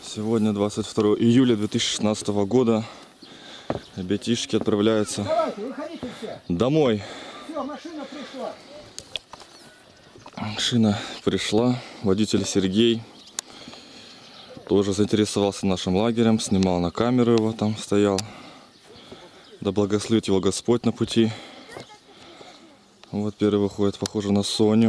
Сегодня 22 июля 2016 года. Ребятишки отправляются домой. Все, машина пришла. Машина пришла. Водитель Сергей тоже заинтересовался нашим лагерем. Снимал на камеру его, там стоял. Да благословит его Господь на пути. Вот первый выходит, похоже на Соню.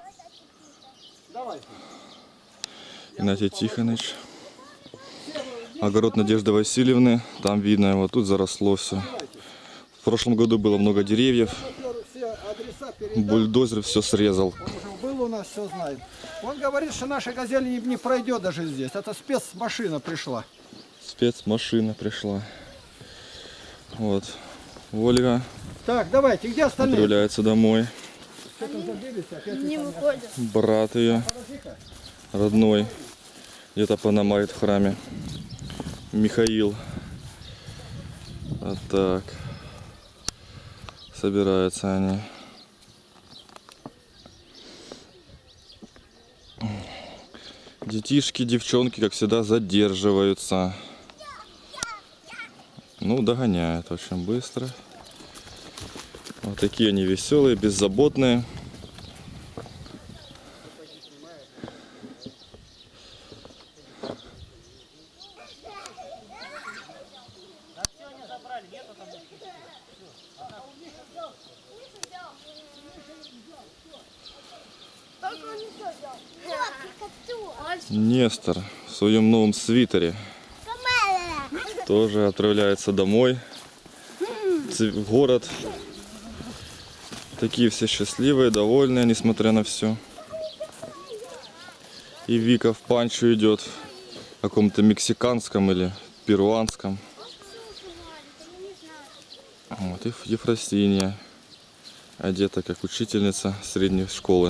Игнатий Тихонович. Огород Надежды Васильевны. Там видно его, тут заросло все. В прошлом году было много деревьев. Бульдозер все срезал. Он уже был у нас, все знает. Он говорит, что наша газель не пройдет даже здесь. Это спецмашина пришла. Спецмашина пришла. Вот. Ольга Так, давайте, где остальные? отправляется домой. Не выходят. Брат ее, родной, где-то панамает в храме. Михаил. Вот так. Собираются они. Детишки, девчонки, как всегда, задерживаются. Ну, догоняют очень быстро. Вот такие они веселые, беззаботные. Нестор в своем новом свитере тоже отправляется домой, в город. Такие все счастливые, довольные, несмотря на все. И Вика в панчо идет, в каком-то мексиканском или перуанском. Вот, и Ефросинья одета как учительница средней школы.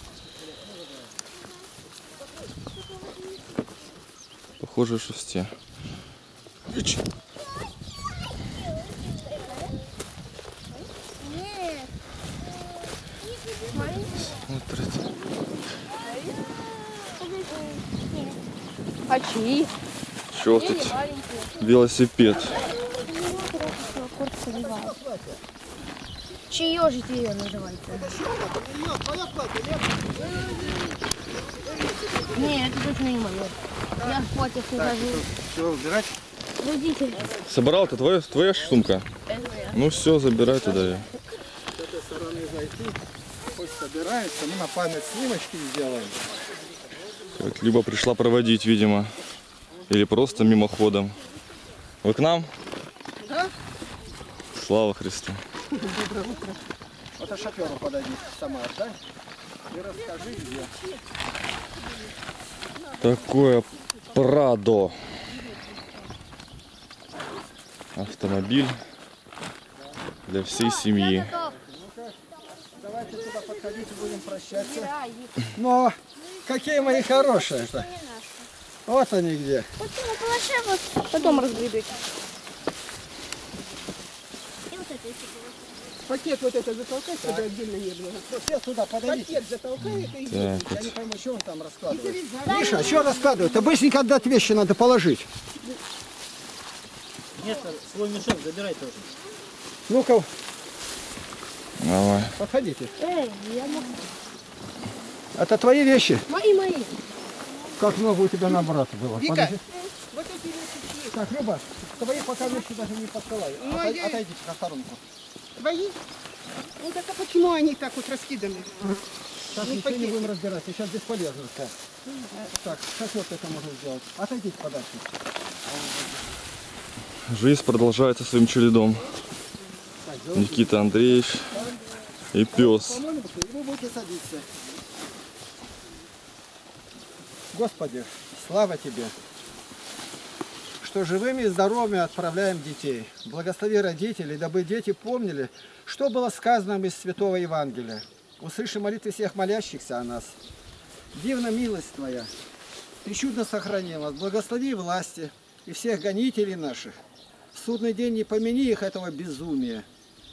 Похоже, что все. Смотрите. А чьи? Что тут? Велосипед. Чье же ее называется? Нет, это точно не мое. Я в платье хожу. Все, убирать. Водитель. Собрал, это твоя сумка? Это моя. Ну все, забирай туда ее. С этой стороны зайти. Пусть собирается, мы на память снимочки сделаем. Так, либо пришла проводить, видимо. Или просто мимоходом. Вы к нам? Да. Слава Христу. Доброе утро. Вот а шоферу подойди сама, да? И расскажи, где. Такое Прадо. Автомобиль для всей семьи. Давайте туда подходить и будем прощаться. Но какие мои хорошие-то. Вот они где. Потом разгребете. Пакет вот это затолкай, чтобы отдельно не было. Все сюда подойдите. Пакет затолкай, это и Так, я не пойму, что он там раскладывает. Миша, что раскладывает? Обычненько отдать вещи надо положить. Нет, свой мешок забирай тоже. Ну-ка, Давай. подходите. Эй, я могу. Это твои вещи? Мои. Как много у тебя на брата было? Вика, Подожди. вот эти вещи Так, Люба, твои пока вещи даже не посылай. Ну, а я- Отойдите на сторонку. твои? Ну так а почему они так вот раскиданы? Так, Ну, ничего не пакет. будем разбираться, сейчас бесполезно. Так, шофер это может сделать. Отойдите подальше. Жизнь продолжается своим чередом. Никита Андреевич и пес. По-моему, и вы будете садиться. Господи, слава Тебе, что живыми и здоровыми отправляем детей. Благослови родителей, дабы дети помнили, что было сказано из Святого Евангелия. Услыши молитвы всех молящихся о нас. Дивна милость Твоя, Ты чудно сохранил нас. Благослови власти и всех гонителей наших. В судный день не помяни их этого безумия.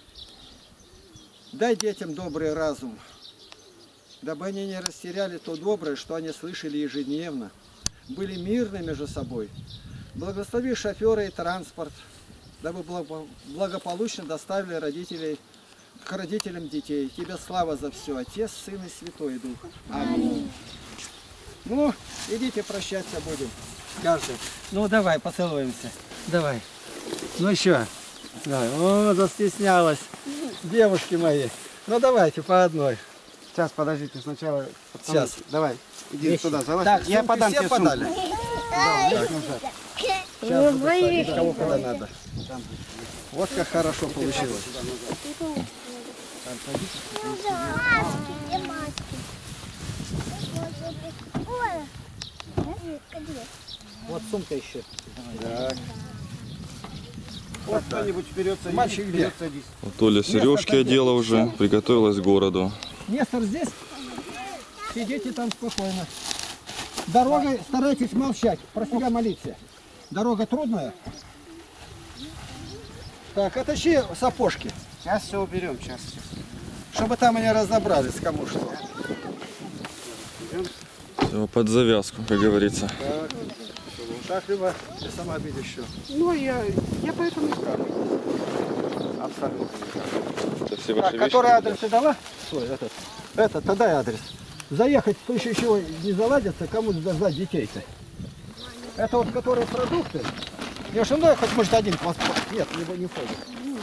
Дай детям добрый разум, дабы они не растеряли то доброе, что они слышали ежедневно. были мирны между собой. Благослови шофера и транспорт, дабы благополучно доставили родителей к родителям детей. Тебе слава за все, Отец, Сын и Святой Дух. Аминь. Ну, идите прощаться будем. Каждый. Ну, давай, поцелуемся. Давай. Ну, еще. Давай. О, застеснялась. Девушки мои. Ну, давайте по одной. Сейчас, подождите, сначала. Сейчас. Давай, иди туда, залазь. Так, я подам все тебе подали. сумку. Сейчас буду ставить, кого куда надо. Вот как хорошо получилось. Вот сумка еще. Так. Вот кто-нибудь вперед садись. Мальчик где? Вперед садись. Вот Оля сережки одела уже, приготовилась к городу. Нестор здесь? Сидите там спокойно. Дорогой старайтесь молчать, про себя молиться. Дорога трудная. Так, отащи сапожки, Сейчас все уберем, сейчас. чтобы там они разобрались, кому что. Все под завязку, как говорится. Так, так либо ты сама видишь что. Ну, я поэтому и сказала. Абсолютно. Это все Так, ваши который вещи. адрес ты дала? Свой, этот. Этот, тогда адрес. Заехать в случае чего не заладится, кому сдать детей-то. Это вот, которые продукты. Я же ну, хоть может один паспорт. Нет, не входит.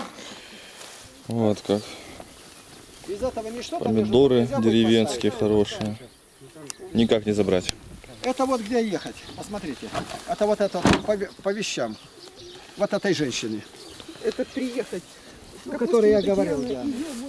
Вот как. Из этого ничто. там Помидоры нельзя будет деревенские поставить. хорошие. Никак не забрать. Это вот где ехать. Посмотрите. Это вот это по вещам. Вот этой женщине. Это приехать. О которой я говорил, да.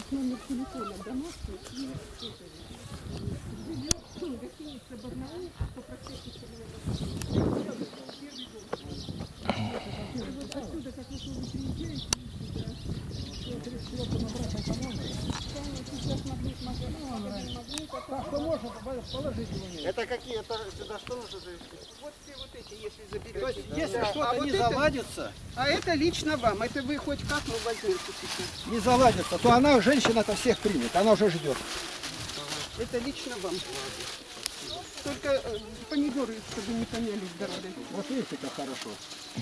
Это какие? Это сюда что нужно завести? Вот все вот эти, если заберете. То есть, если А что-то вот не это- заладится, А это лично вам. Это вы хоть как, но возьмете сейчас. не заладится, то она, женщина-то всех примет. Она уже ждет. Это лично вам. Только помидоры, чтобы не помялись дорогой. Вот видите, как хорошо.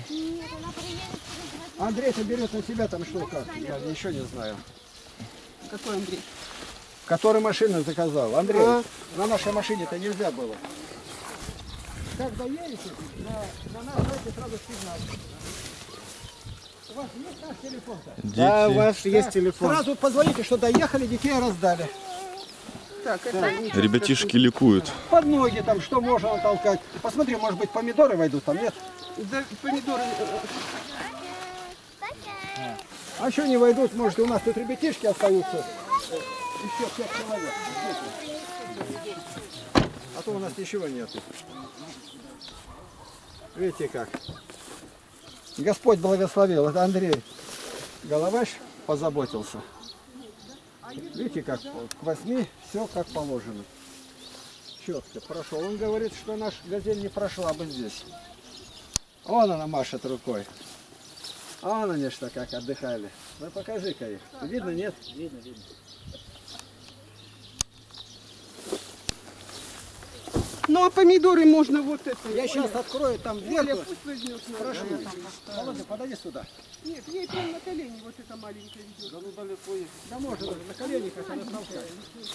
Андрей-то берет на себя там что как. Я еще не знаю. Какой Андрей? Который машину заказал. Андрей, на нашей машине-то нельзя было. Как доедете, на нас дайте сразу сигнал. У вас есть наш телефон-то? Да, у Дети. вас есть телефон. Сразу позвоните, что доехали, детей раздали. Так, это Ребятишки ликуют. Под ноги там, что можно толкать. Посмотри, может быть, помидоры войдут там, нет? да, помидоры. А что не войдут, может, у нас тут ребятишки остаются. Еще 5 человек. Дети. А то у нас ничего нету. Видите как. Господь благословил. Это Андрей Головаш позаботился. Видите как, к 8 все как положено. Четко прошел. Он говорит, что наш газель не прошла бы здесь. Вон она машет рукой. А вон они что как отдыхали. Ну покажи-ка их. Видно, нет? Видно, видно. Ну, а помидоры можно вот это. Я сейчас открою там Оля, дверку. пусть возьмет. Прошу. Володя, подойди сюда. Нет, ей прям на колени вот это маленькое ведет. Да ну далеко есть. Да можно даже на колени как она толкает.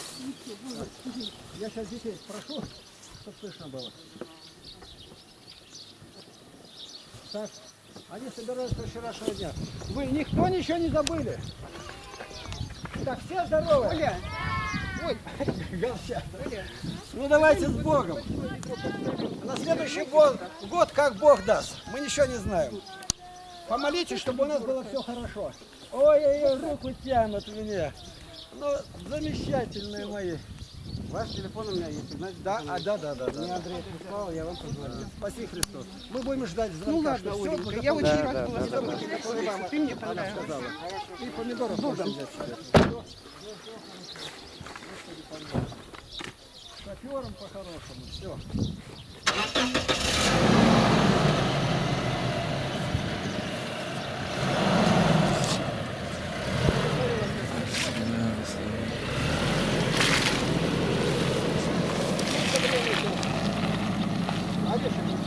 Я сейчас детей спрошу, чтобы слышно было. Так, они собираются с вчерашнего дня. Вы никто ничего не забыли? Так, все здоровы? Оля, Голчата. Ну давайте с Богом. На следующий год, как Бог даст. Мы ничего не знаем. Помолитесь, чтобы у нас было все хорошо. Ой-ой-ой, руку тянут меня. Ну, замечательные мои. Ваш телефон у меня есть, знаете? Да, да. Мне Андрей прислал, я вам позвоню. Спаси Христос. Мы будем ждать звонка. ну ладно, что всё Оленька, будет я очень хорошо. рад была с тобой встретиться. Ты мне понравилась. Сказала. И помидоров можно взять себе. Шофером по-хорошему. Все. Орешек.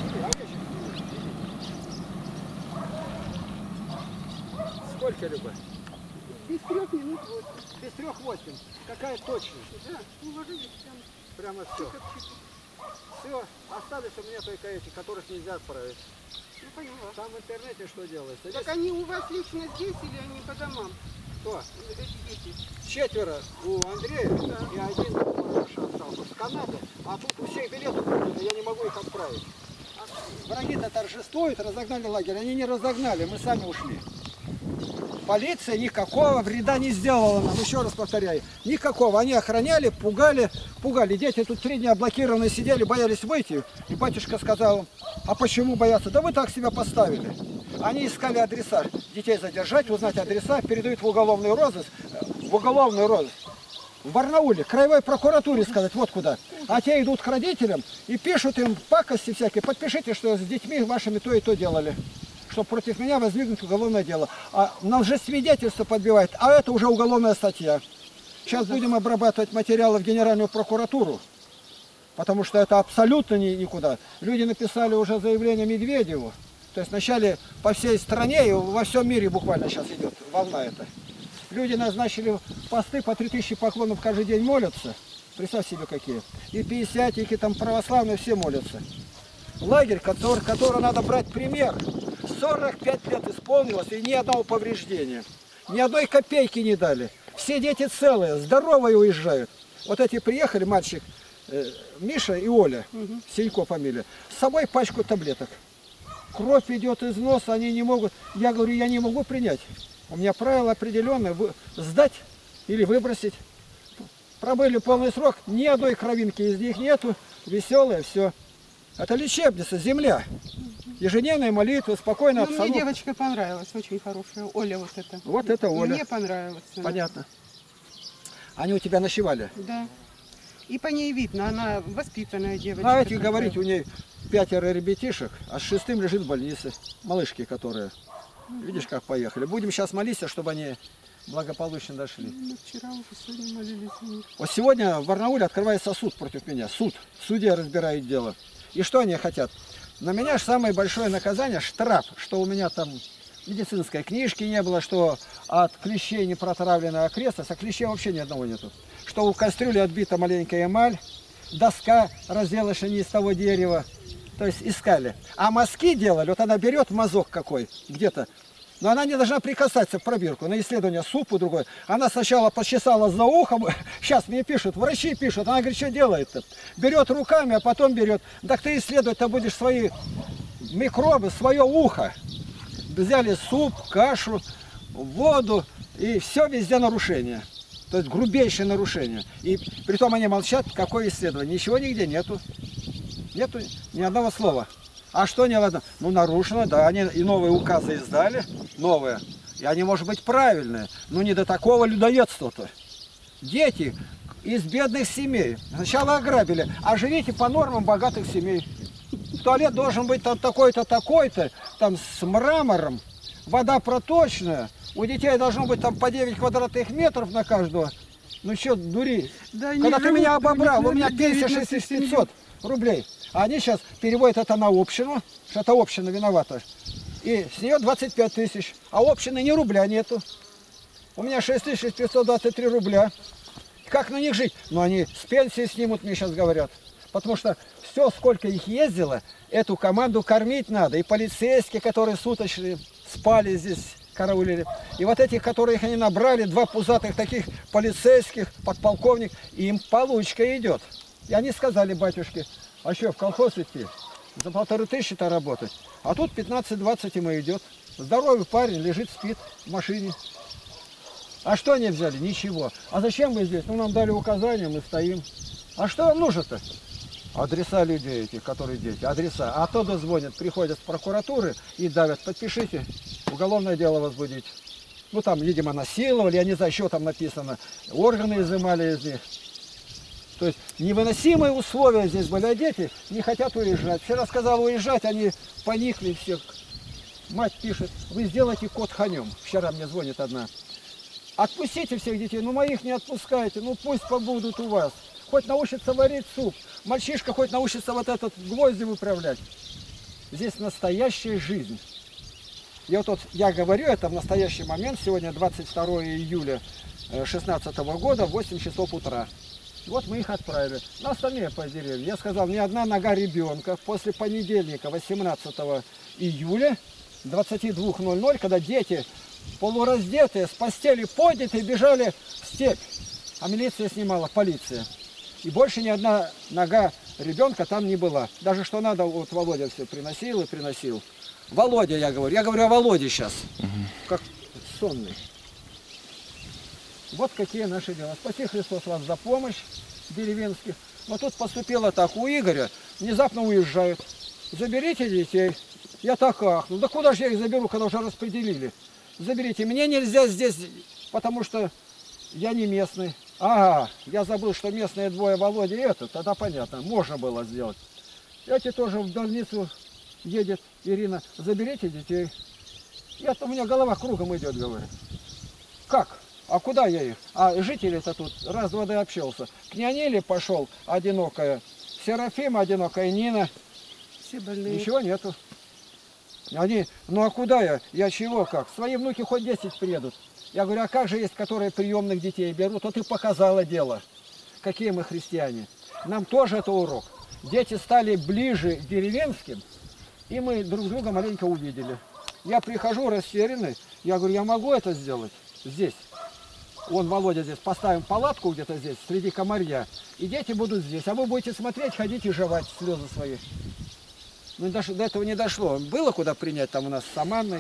Сколько, Люба? Без 3 минут 8. Без 3:08. Какая точность? Да, уложились там. Прямо все. Все, остались у меня только эти, которых нельзя отправить. Ну, поняла. Там в интернете что делается? Так они у вас лично здесь или они по домам? Кто? Эти дети. 4 у Андрея и 1 у Мараша остался с Канады. А тут у всех билеты куплены, я не могу их отправить. Враги-то торжествуют, разогнали лагерь. Они не разогнали, мы сами ушли. Полиция никакого вреда не сделала нам, еще раз повторяю. Никакого. Они охраняли, пугали. Дети тут 3 дня блокированные сидели, боялись выйти. И батюшка сказал, а почему боятся? Да вы так себя поставили. Они искали адреса. Детей задержать, узнать адреса, передают в уголовный розыск. В Барнауле, краевой прокуратуре сказать, вот куда. А те идут к родителям и пишут им пакости всякие. Подпишите, что с детьми вашими то и то делали. Чтобы против меня возникнуть уголовное дело. А на лжесвидетельство подбивает, а это уже уголовная статья. Сейчас будем обрабатывать материалы в Генеральную прокуратуру, потому что это абсолютно никуда. Люди написали уже заявление Медведеву, то есть вначале по всей стране и во всем мире буквально сейчас идет волна эта. Люди назначили посты, по 3000 поклонов каждый день молятся, представь себе какие. И пятидесятники, там православные, все молятся. Лагерь, который надо брать пример. 45 лет исполнилось и ни одного повреждения. Ни одной копейки не дали. Все дети целые, здоровые уезжают. Вот эти приехали, мальчик Миша и Оля, Сенько фамилия, с собой пачку таблеток. Кровь идет из носа, они не могут. Я говорю, я не могу принять. У меня правило определенное, сдать или выбросить. Пробыли полный срок, ни одной кровинки из них нету, веселые, все. Это лечебница, земля. Ежедневные молитвы, спокойно Ну, обстановка. мне девочка понравилась, очень хорошая. Оля вот эта. Вот это Оля. Мне понравилась. она. Понятно. Они у тебя ночевали? Да. И по ней видно, она воспитанная девочка. А эти такая. говорить, у нее 5 ребятишек, а с 6-м лежит в больнице. Малышки, которые. Видишь, как поехали. Будем сейчас молиться, чтобы они благополучно дошли. Мы вчера уже сегодня молились за них. Вот сегодня в Барнауле открывается суд против меня. Суд. Судья разбирает дело. И что они хотят? На меня же самое большое наказание штраф, что у меня там медицинской книжки не было, что от клещей не протравлена окрестность, а клещей вообще ни одного нету. Что у кастрюли отбита маленькая эмаль, доска разделаешь не из того дерева, то есть искали. А мазки делали, вот она берет мазок какой где-то, но она не должна прикасаться в пробирку, на исследование супу другой. Она сначала почесала за ухом, сейчас мне пишут, врачи пишут, она говорит, что делает-то? Берет руками, а потом берет. Так ты исследовать-то будешь свои микробы, свое ухо. Взяли суп, кашу, воду, и все везде нарушение. То есть грубейшее нарушение. И притом они молчат, какое исследование. Ничего нигде нету. Нету ни одного слова. А что не ладно? Ну, нарушено, да, они и новые указы издали, новые. И они, может быть, правильные. Но не до такого людоедства-то. Дети из бедных семей. Сначала ограбили, а живите по нормам богатых семей. Туалет должен быть там такой-то, такой-то, там с мрамором, вода проточная. У детей должно быть там по 9 квадратных метров на каждого. Ну что, дури? Да, Когда ты меня обобрал, у меня пенсия 9 6500 рублей. А они сейчас переводят это на общину, что это община виновата. И с нее 25 тысяч. А общины ни рубля нету. У меня 6523 рубля. Как на них жить? Ну, они с пенсии снимут, мне сейчас говорят. Потому что все, сколько их ездило, эту команду кормить надо. И полицейские, которые суточные спали здесь, караулили. И вот этих, которых они набрали, 2 пузатых таких полицейских, подполковник, им получка идет. И они сказали батюшке, а что, в колхоз идти? За 1500 работать. А тут 15-20 ему идет. Здоровый парень, лежит, спит в машине. А что они взяли? Ничего. А зачем вы здесь? Ну, нам дали указания, мы стоим. А что вам нужно-то? Адреса людей этих, которые дети. Адреса. А оттуда звонят, приходят с прокуратуры и давят. Подпишите, уголовное дело возбудить. Ну, там, видимо, насиловали, я не знаю, что там написано. Органы изымали из них. То есть невыносимые условия здесь были, а дети не хотят уезжать. Вчера сказал уезжать, они поникли все. Мать пишет, вы сделайте кот конем. Вчера мне звонит одна. Отпустите всех детей, ну моих не отпускайте, ну пусть побудут у вас. Хоть научится варить суп, мальчишка хоть научится вот этот гвозди выправлять. Здесь настоящая жизнь. И вот я говорю это в настоящий момент, сегодня 22 июля 2016 года, 8 часов утра. Вот мы их отправили. На остальные по деревьям. Я сказал, ни одна нога ребенка после понедельника, 18 июля, 22:00, когда дети полураздетые, с постели поднятые, бежали в степь. А милиция снимала, полиция. И больше ни одна нога ребенка там не была. Даже что надо, вот Володя все приносил и приносил. Володя, я говорю о Володе сейчас. Как сонный. Вот какие наши дела. Спаси Христос вас за помощь деревенских. Но тут поступило так, у Игоря внезапно уезжают. Заберите детей. Я так ахнул. Да куда же я их заберу, когда уже распределили? Заберите. Мне нельзя здесь, потому что я не местный. Ага, я забыл, что местные двое Володя и этот. Тогда понятно, можно было сделать. Эти тоже в больницу едет Ирина. Заберите детей. У меня голова кругом идет, говорит. Как? А куда я их? А жители-то тут раз-два да общался. К Нянеле пошел одинокая, Серафима одинокая, Нина. Все больные. Ничего нету. Они, ну а куда я? Я чего как? Свои внуки хоть 10 приедут. Я говорю, а как же есть, которые приемных детей берут? Вот ты показала дело. Какие мы христиане. Нам тоже это урок. Дети стали ближе к деревенским, и мы друг друга маленько увидели. Я прихожу растерянный, я говорю, я могу это сделать здесь. Вон Володя здесь, поставим палатку где-то здесь, среди комарья, и дети будут здесь. А вы будете смотреть, ходить и жевать слезы свои. Ну, до этого не дошло. Было куда принять там у нас с Саманной.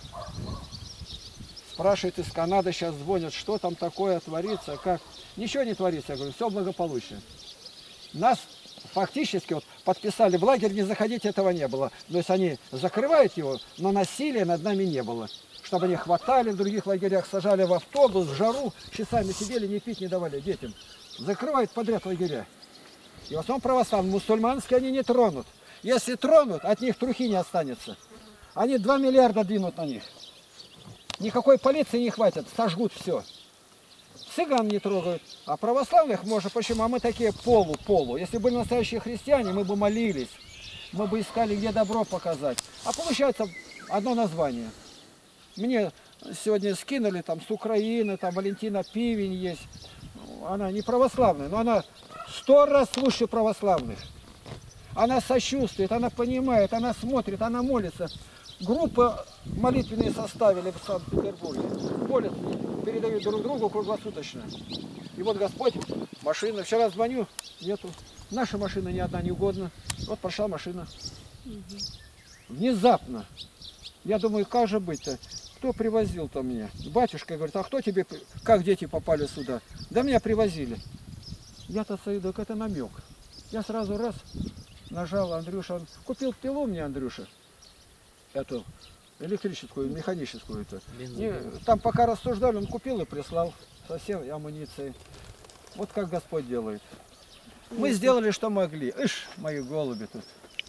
Спрашивают из Канады, сейчас звонят, что там такое творится, как. Ничего не творится, я говорю, все благополучно. Нас фактически вот подписали в лагерь, не заходить, этого не было. То есть они закрывают его, но насилия над нами не было. Чтобы они хватали в других лагерях, сажали в автобус, в жару, часами сидели, не пить не давали детям. Закрывают подряд лагеря. И в основном православные, мусульманские они не тронут. Если тронут, от них трухи не останется. Они 2 миллиарда двинут на них. Никакой полиции не хватит, сожгут все. Цыган не трогают, а православных можно. Почему? А мы такие полу-полу. Если были настоящие христиане, мы бы молились, мы бы искали, где добро показать. А получается одно название. Мне сегодня скинули там с Украины, там Валентина Пивень есть. Она не православная, но она 100 раз лучше православных. Она сочувствует, она понимает, она смотрит, она молится. Группы молитвенные составили в Санкт-Петербурге. Молятся, передают друг другу круглосуточно. И вот Господь, машина. Вчера звоню, нету. Наша машина ни одна не угодна. Вот пошла машина. Внезапно. Я думаю, как же быть-то? Кто привозил-то меня? Батюшка говорит, а кто тебе, как дети попали сюда? Да меня привозили. Я-то сойду, так это намек. Я сразу раз нажал, Андрюша, он купил пилу мне, Андрюша. Эту электрическую, механическую. Это. Там пока рассуждали, он купил и прислал со всей амуницией. Вот как Господь делает. Мы сделали, что могли. Ишь, мои голуби тут.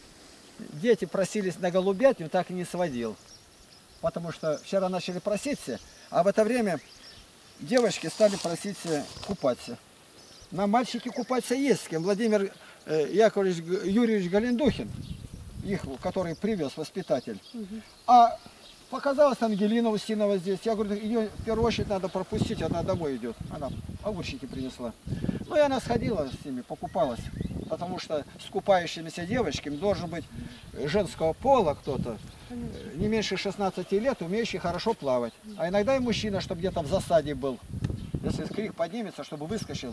Дети просились на голубятню, так и не сводил. Потому что вчера начали проситься, а в это время девочки стали проситься купаться. На мальчики купаться есть с кем. Владимир Яковлевич Юрьевич Галендухин, их, который привез, воспитатель. А показалась Ангелина Устинова здесь. Я говорю, ее в первую очередь надо пропустить, она домой идет. Она огурчики принесла. Ну и она сходила с ними, покупалась. Потому что с купающимися девочками должен быть женского пола кто-то, не меньше 16 лет, умеющий хорошо плавать. А иногда и мужчина, чтобы где-то в засаде был. Если крик поднимется, чтобы выскочил.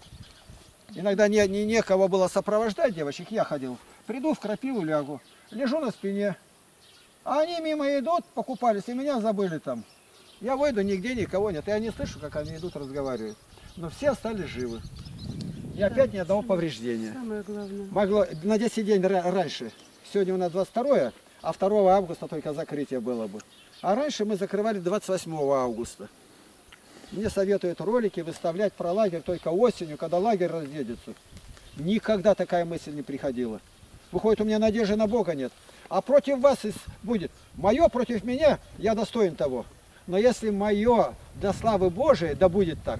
Иногда некого было сопровождать девочек, я ходил. Приду в крапиву, лягу, лежу на спине. А они мимо идут, покупались, и меня забыли там. Я выйду, нигде никого нет. Я не слышу, как они идут, разговаривают. Но все остались живы. И опять ни одного повреждения. Самое главное. Могло на 10 дней раньше. Сегодня у нас 22, а 2 августа только закрытие было бы. А раньше мы закрывали 28 августа. Мне советуют ролики выставлять про лагерь только осенью, когда лагерь разъедется. Никогда такая мысль не приходила. Выходит, у меня надежды на Бога нет. А против вас будет. Мое против меня, я достоин того. Но если мое для славы Божией, да будет так.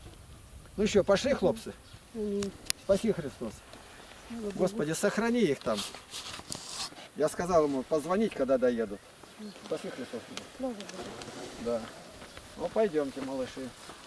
Ну что, пошли, хлопцы? Спаси Христос. Господи, сохрани их там. Я сказал ему позвонить, когда доедут. По сколько лесов? Да. Ну пойдемте, малыши.